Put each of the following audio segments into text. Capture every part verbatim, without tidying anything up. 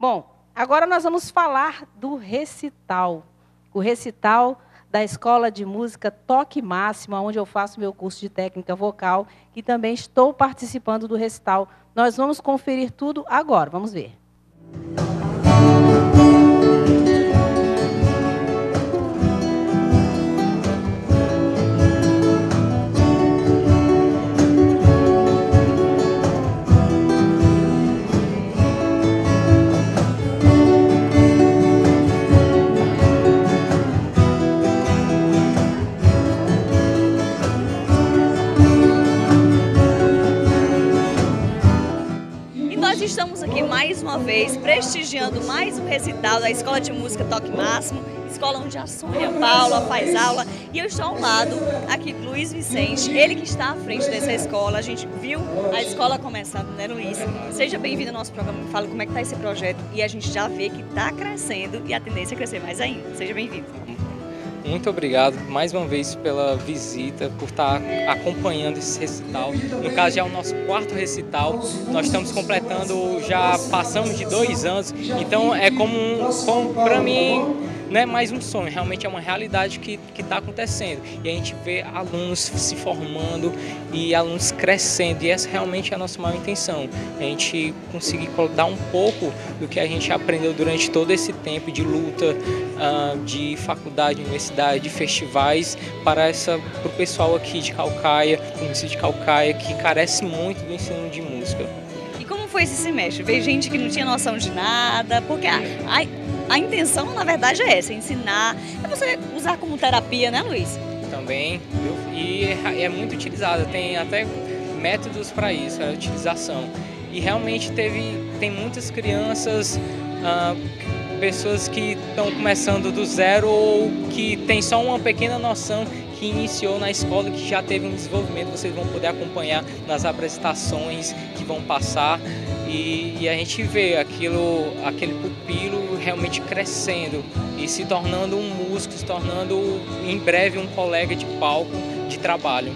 Bom, agora nós vamos falar do recital. O recital da Escola de Música Toque Máximo, onde eu faço meu curso de técnica vocal, e também estou participando do recital. Nós vamos conferir tudo agora, vamos ver. Estamos aqui mais uma vez prestigiando mais um recital da Escola de Música Toque Máximo, escola onde a Sônia Paula faz aula, e eu estou ao lado aqui do Luiz Vicente, ele que está à frente dessa escola. A gente viu a escola começando, né, Luiz? Seja bem-vindo ao nosso programa, me fala como é que está esse projeto, e a gente já vê que está crescendo e a tendência é crescer mais ainda. Seja bem-vindo. Muito obrigado mais uma vez pela visita, por estar acompanhando esse recital. No caso, já é o nosso quarto recital. Nós estamos completando, já passamos de dois anos, então é como, um, como para mim, não é mais um sonho, realmente é uma realidade que está acontecendo. E a gente vê alunos se formando e alunos crescendo, e essa realmente é a nossa maior intenção. A gente conseguir dar um pouco do que a gente aprendeu durante todo esse tempo de luta, de faculdade, universidade, de festivais, para, essa, para o pessoal aqui de Caucaia, do município de Caucaia, que carece muito do ensino de música. E como foi esse semestre? Veio gente que não tinha noção de nada, porque a, a, a intenção, na verdade, é essa, ensinar, é você usar como terapia, né, Luiz? Também, viu? E é, é muito utilizada, tem até métodos para isso, a utilização. E realmente teve, tem muitas crianças, ah, pessoas que estão começando do zero ou que tem só uma pequena noção, que iniciou na escola, que já teve um desenvolvimento. Vocês vão poder acompanhar nas apresentações que vão passar, e, e a gente vê aquilo, aquele pupilo realmente crescendo e se tornando um músico, se tornando em breve um colega de palco, de trabalho.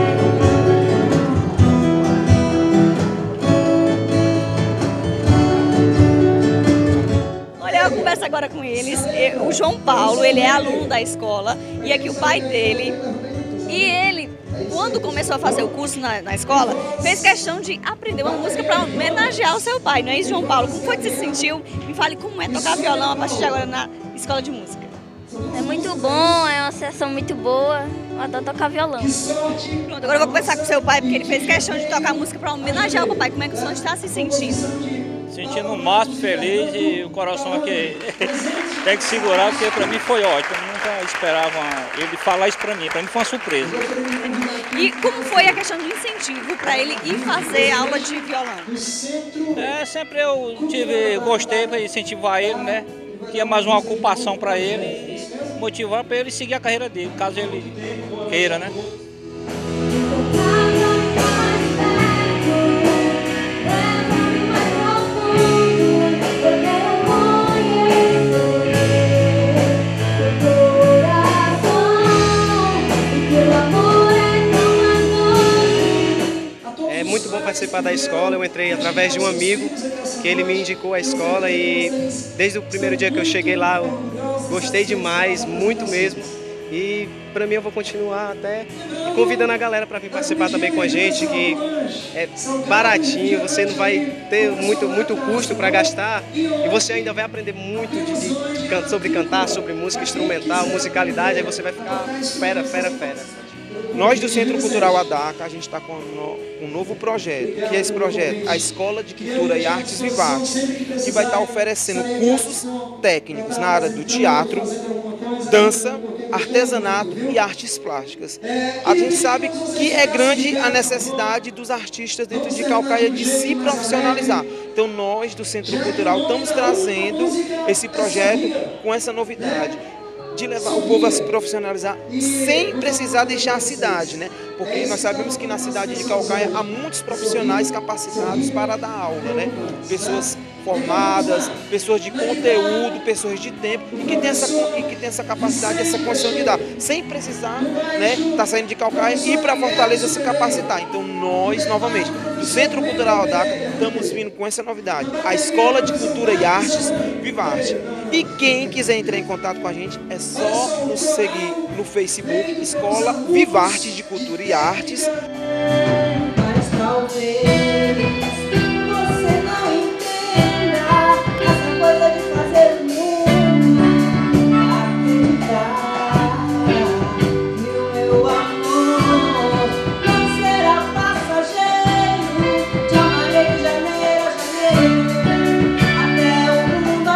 Eu converso agora com eles. O João Paulo, ele é aluno da escola, e aqui o pai dele, e ele, quando começou a fazer o curso na, na escola, fez questão de aprender uma música para homenagear o seu pai, não é isso, João Paulo? Como foi que você se sentiu? Me fale como é tocar violão a partir de agora na escola de música. É muito bom, é uma sensação muito boa, eu adoro tocar violão. Pronto, agora eu vou conversar com o seu pai, porque ele fez questão de tocar música para homenagear o papai. Como é que o senhor está se sentindo? Sentindo o máximo feliz, e o coração aqui tem que segurar, porque para mim foi ótimo. Eu nunca esperava ele falar isso para mim, para mim foi uma surpresa. E como foi a questão do incentivo para ele ir fazer aula de violão? É, sempre eu tive, gostei para incentivar ele, né? Que é mais uma ocupação para ele, e motivar para ele seguir a carreira dele, caso ele queira, né? É muito bom participar da escola. Eu entrei através de um amigo que ele me indicou a escola, e desde o primeiro dia que eu cheguei lá eu gostei demais, muito mesmo. E para mim eu vou continuar até convidando a galera para vir participar também com a gente, que é baratinho, você não vai ter muito, muito custo para gastar, e você ainda vai aprender muito de, de, sobre cantar, sobre música instrumental, musicalidade, aí você vai ficar fera, fera, fera. Nós do Centro Cultural Adaca, a gente está com um novo projeto, que é esse projeto, a Escola de Cultura e Artes Vivaces, que vai estar oferecendo cursos técnicos na área do teatro, dança, artesanato e artes plásticas. A gente sabe que é grande a necessidade dos artistas dentro de Caucaia de se profissionalizar. Então nós do Centro Cultural estamos trazendo esse projeto com essa novidade, de levar o povo a se profissionalizar sem precisar deixar a cidade, né? Porque nós sabemos que na cidade de Caucaia há muitos profissionais capacitados para dar aula, né? Pessoas formadas, pessoas de conteúdo, pessoas de tempo e que tem essa, e que tem essa capacidade, essa condição de dar, sem precisar, né, tá saindo de Calcaia e ir para Fortaleza se capacitar. Então nós, novamente, do Centro Cultural Adaca, estamos vindo com essa novidade, a Escola de Cultura e Artes Vivarte. E quem quiser entrar em contato com a gente, é só nos seguir no Facebook, Escola Vivarte de Cultura e Artes. Mas talvez você não entenda essa coisa de fazer o mundo acreditar que o meu amor não será passageiro. Te amarei de janeiro a janeiro até o mundo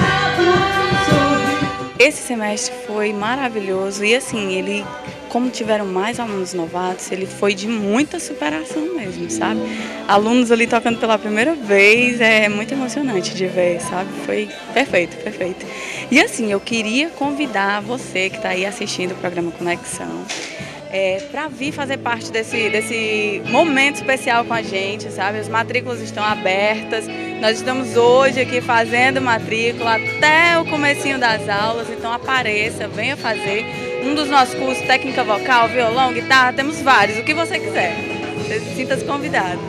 acabar. Esse semestre foi maravilhoso e assim, ele, como tiveram mais alunos novatos, ele foi de muita superação mesmo, sabe? Alunos ali tocando pela primeira vez, é muito emocionante de ver, sabe? Foi perfeito, perfeito. E assim, eu queria convidar você que está aí assistindo o programa Conexão, é, para vir fazer parte desse, desse momento especial com a gente, sabe? As matrículas estão abertas, nós estamos hoje aqui fazendo matrícula até o comecinho das aulas, então apareça, venha fazer um dos nossos cursos, técnica vocal, violão, guitarra, temos vários, o que você quiser. Você sinta-se convidado.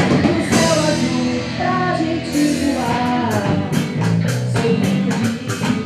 Pra gente voar, sem